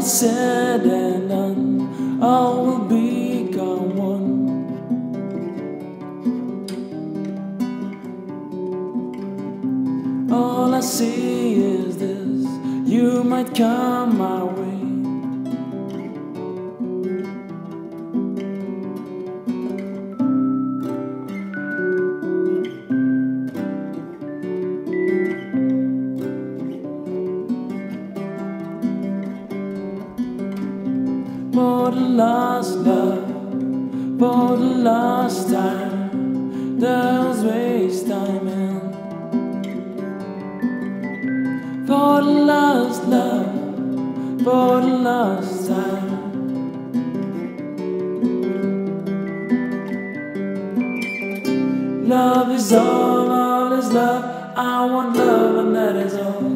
it's said and done, all will become one. All I see is this: you might come my way. For the last love, for the last time, there's waste time in. For the last love, for the last time. Love is all is love. I want love, and that is all.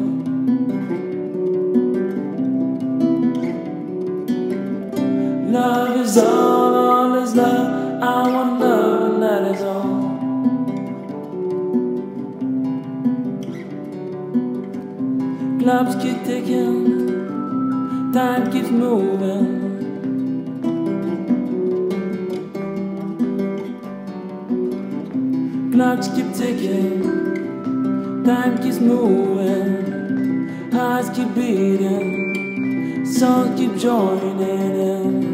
Love is all is love. I want love, and that is all. Clocks keep ticking, time keeps moving. Clocks keep ticking, time keeps moving. Hearts keep beating, songs keep joining in.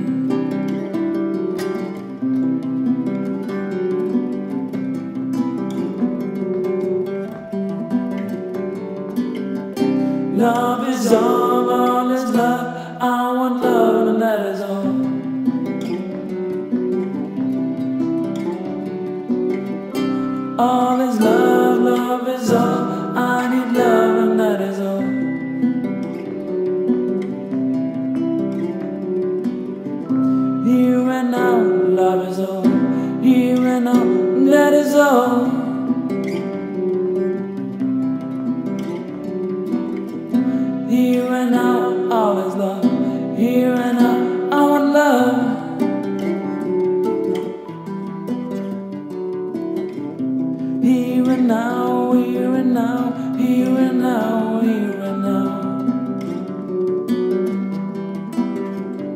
Love is all is love. I want love, and that is all. All is love, love is all. I need love, and that is all. Here and now, love is all. Here and now, that is all. Here and now, all is love. Here and now, I want love. Here and now, here and now, here and now, here and now.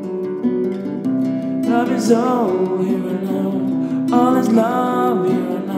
Love is all here and now. All is love here and now.